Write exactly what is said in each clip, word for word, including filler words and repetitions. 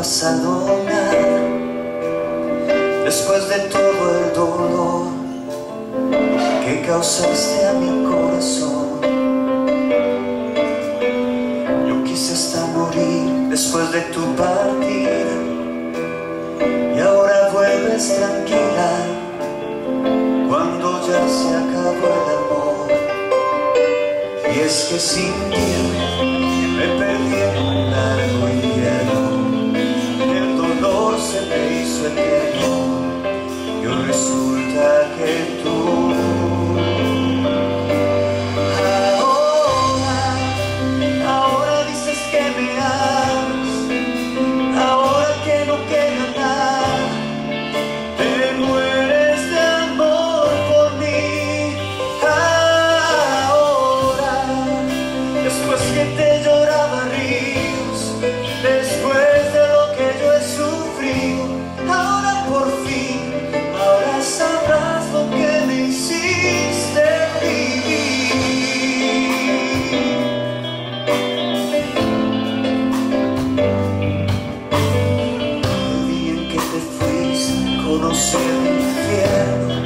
pasado nada, después de todo el dolor que causaste a mi corazón. Yo quise hasta morir después de tu partida, y ahora vuelves tranquila cuando ya se acabó el amor. Y es que sin ti me perdí en un largo invierno, el dolor se me hizo eterno, y hoy resulta que tú ahora, ahora dices que me amas, ahora que no queda nada, te mueres de amor por mí. Ahora, después que te lloraba ríos, después de lo que yo he sufrido, ahora por fin, ahora sabrás lo que me hiciste vivir. El día en que te fuiste conocí el infierno,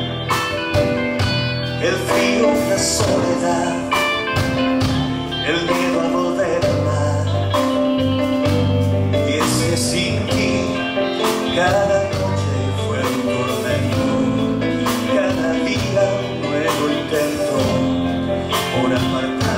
el frío, la soledad, el miedo a volver a amar. Y es que sin ti cada noche fue un tormento, cada día un nuevo intento por amarte